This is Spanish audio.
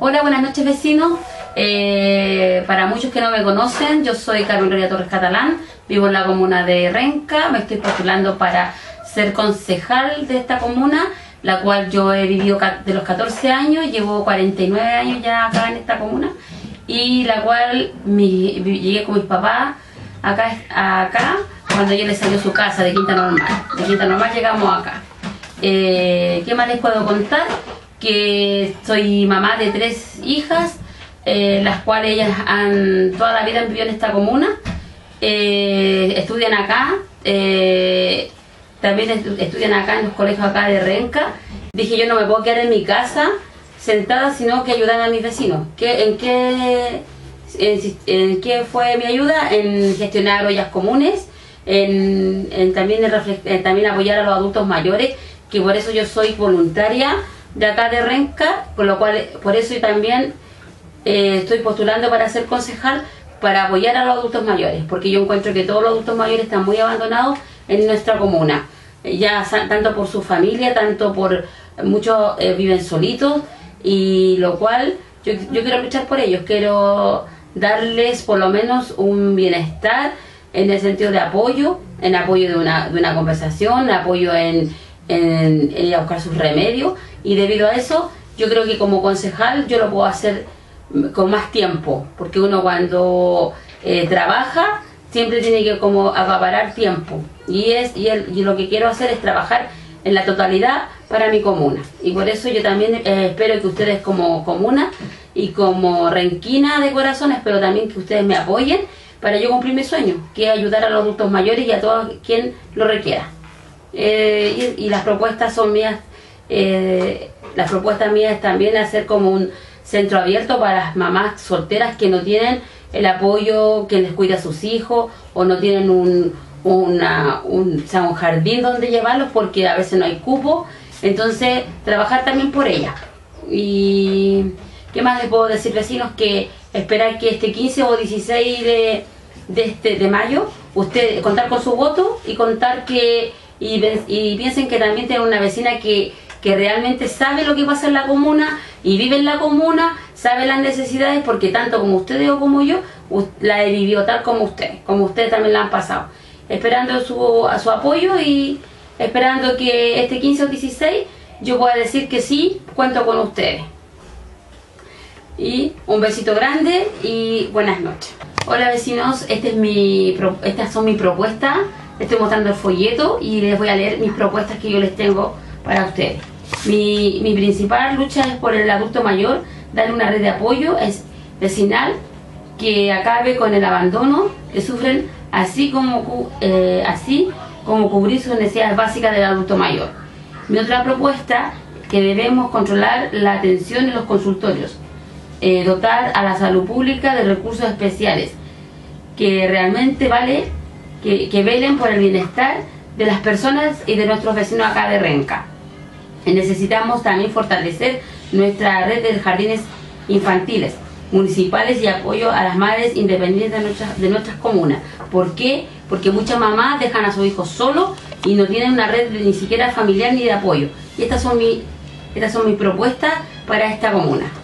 Hola, buenas noches vecinos. Para muchos que no me conocen, yo soy Carmen Torres Catalán, vivo en la comuna de Renca, me estoy postulando para ser concejal de esta comuna, la cual yo he vivido de los 14 años, llevo 49 años ya acá en esta comuna, y la cual llegué con mis papás acá cuando yo les salió su casa de Quinta Normal. De Quinta Normal llegamos acá. ¿Qué más les puedo contar? Que soy mamá de 3 hijas, las cuales ellas toda la vida han vivido en esta comuna, estudian acá, también estudian acá en los colegios acá de Renca. Dije, yo no me puedo quedar en mi casa sentada, sino que ayudar a mis vecinos. ¿En qué fue mi ayuda? En gestionar ollas comunes, también apoyar a los adultos mayores, que por eso yo soy voluntaria de acá de Renca, por lo cual por eso yo también estoy postulando para ser concejal, para apoyar a los adultos mayores, porque yo encuentro que todos los adultos mayores están muy abandonados en nuestra comuna, ya tanto por su familia, tanto por muchos viven solitos, y lo cual yo quiero luchar por ellos, quiero darles por lo menos un bienestar en el sentido de apoyo, en apoyo de una conversación, apoyo en ir a buscar sus remedios, y debido a eso yo creo que como concejal yo lo puedo hacer con más tiempo, porque uno cuando trabaja siempre tiene que como acaparar tiempo, y lo que quiero hacer es trabajar en la totalidad para mi comuna, y por eso yo también espero que ustedes como comuna y como renquina de corazón, espero también que ustedes me apoyen para yo cumplir mi sueño, que es ayudar a los adultos mayores y a todo quien lo requiera. Y las propuestas son mías, las propuestas mías también hacer como un centro abierto para las mamás solteras que no tienen el apoyo, que les cuida a sus hijos, o no tienen un jardín donde llevarlos porque a veces no hay cupo. Entonces trabajar también por ellas. Y ¿qué más les puedo decir, vecinos? Que esperar que este 15 o 16 de mayo ustedes contar con su voto, y contar que y piensen que también tienen una vecina que realmente sabe lo que pasa en la comuna y vive en la comuna, sabe las necesidades, porque tanto como ustedes o como yo la he vivido tal como ustedes también la han pasado. Esperando su apoyo y esperando que este 15 o 16 yo pueda decir que sí, cuento con ustedes. Y un besito grande y buenas noches. Hola vecinos, estas son mis propuestas. Estoy mostrando el folleto y les voy a leer mis propuestas que yo les tengo para ustedes. Mi principal lucha es por el adulto mayor, darle una red de apoyo vecinal que acabe con el abandono que sufren, así como cubrir sus necesidades básicas del adulto mayor. Mi otra propuesta, que debemos controlar la atención en los consultorios, dotar a la salud pública de recursos especiales que realmente que velen por el bienestar de las personas y de nuestros vecinos acá de Renca. Necesitamos también fortalecer nuestra red de jardines infantiles municipales y apoyo a las madres independientes de nuestras comunas. ¿Por qué? Porque muchas mamás dejan a sus hijos solos y no tienen una red ni siquiera familiar ni de apoyo. Y estas son mis propuestas para esta comuna.